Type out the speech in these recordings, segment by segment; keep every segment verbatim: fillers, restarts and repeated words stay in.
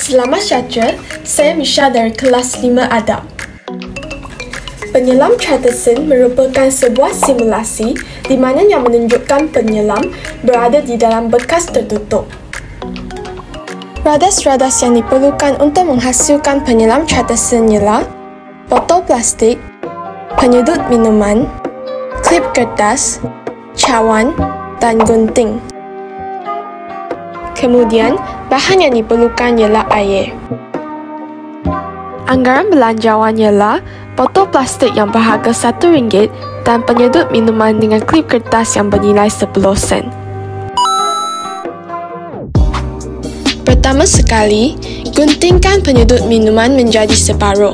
Selamat sejahtera, saya Misha dari kelas lima Adab. Penyelam Charterson merupakan sebuah simulasi di mana yang menunjukkan penyelam berada di dalam bekas tertutup. Radas-radas yang diperlukan untuk menghasilkan penyelam Charterson ialah botol plastik, penyedut minuman, klip kertas, cawan dan gunting. Kemudian, bahan yang diperlukan ialah air. Anggaran belanjawan ialah botol plastik yang berharga satu ringgit dan penyedut minuman dengan klip kertas yang bernilai sepuluh sen. Pertama sekali, guntingkan penyedut minuman menjadi separuh.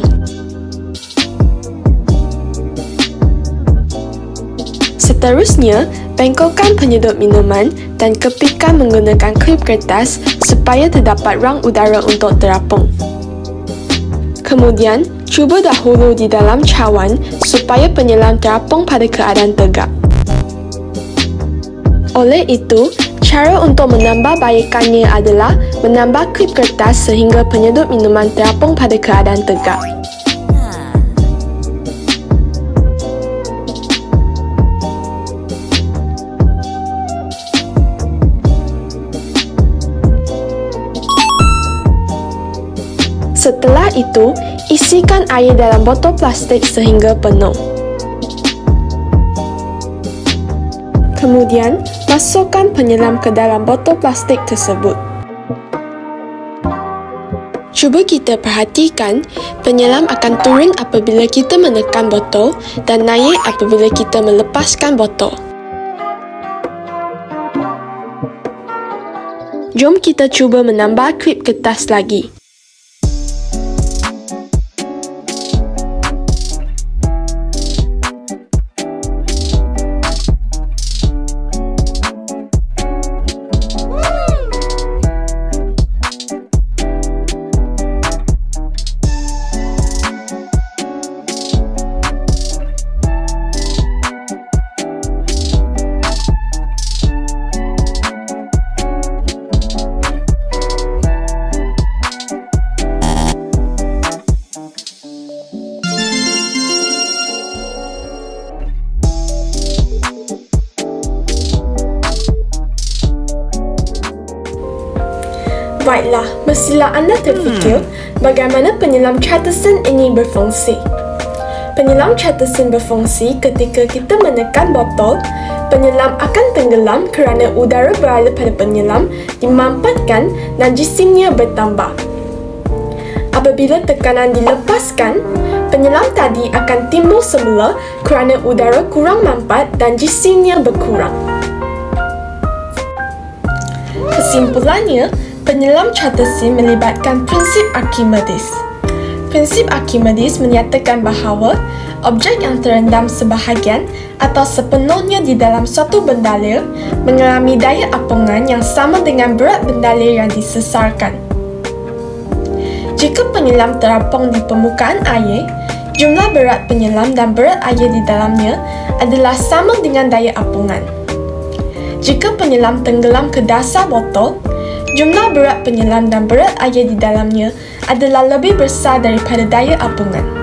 Seterusnya, bengkokkan penyedut minuman dan kepikkan menggunakan klip kertas supaya terdapat ruang udara untuk terapung. Kemudian, cuba dahulu di dalam cawan supaya penyelam terapung pada keadaan tegak. Oleh itu, cara untuk menambah baikannya adalah menambah klip kertas sehingga penyedut minuman terapung pada keadaan tegak. Setelah itu, isikan air dalam botol plastik sehingga penuh. Kemudian, masukkan penyelam ke dalam botol plastik tersebut. Cuba kita perhatikan, penyelam akan turun apabila kita menekan botol dan naik apabila kita melepaskan botol. Jom kita cuba menambah klip kertas lagi. Baiklah, mestilah anda terfikir bagaimana penyelam Charterson ini berfungsi. Penyelam Charterson berfungsi ketika kita menekan botol, penyelam akan tenggelam kerana udara berada pada penyelam dimampatkan dan jisimnya bertambah. Apabila tekanan dilepaskan, penyelam tadi akan timbul semula kerana udara kurang mampat dan jisimnya berkurang. Kesimpulannya, penyelam Charterson melibatkan prinsip Archimedes. Prinsip Archimedes menyatakan bahawa objek yang terendam sebahagian atau sepenuhnya di dalam suatu bendalir mengalami daya apungan yang sama dengan berat bendalir yang disesarkan. Jika penyelam terapung di permukaan air, jumlah berat penyelam dan berat air di dalamnya adalah sama dengan daya apungan. Jika penyelam tenggelam ke dasar botol, jumlah berat penyelam dan berat air di dalamnya adalah lebih besar daripada daya apungan.